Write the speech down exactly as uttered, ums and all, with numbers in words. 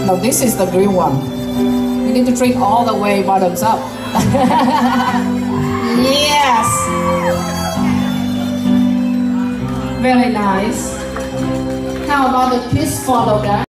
No, this is the green one. You need to drink all the way bottoms up. Yes. Very nice. How about the kiss follow, guys?